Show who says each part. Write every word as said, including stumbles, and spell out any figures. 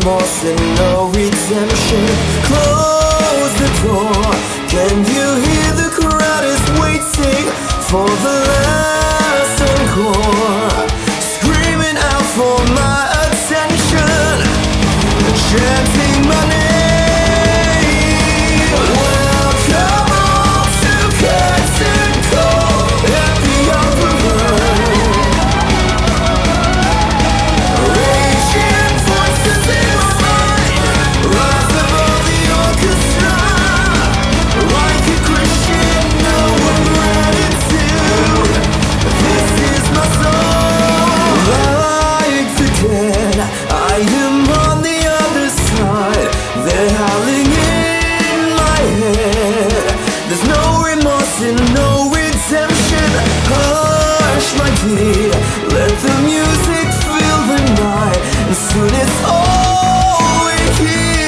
Speaker 1: remorse and no redemption. Close the door. Can you hear the crowd is waiting for the last encore? Screaming out for my attention, chanting my name. Welcome all to Curtain Call at the Opera. Raging voices in my mind rise above the orchestra. Like a Christian, no one gratitude. This is my soul. Like the dead, I am on the other side. They're howling in my head. There's no remorse and no redemption. Hush, my dear, let the music fill the night, and soon it's all we hear.